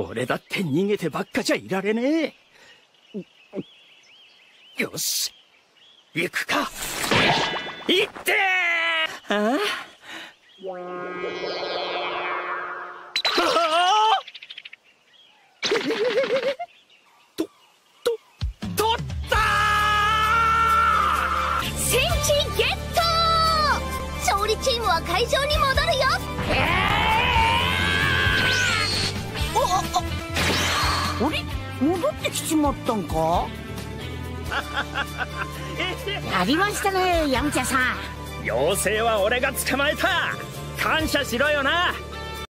俺だって逃げてばっかじゃいられねえ。よし、行くか。行ってー。ああ取ったー。 戦地ゲット。勝利チームは会場に戻るよ。 あれ、戻ってきちまったんか。やりましたね、ヤムチャさん。 妖精は俺が捕まえた。感謝しろよな。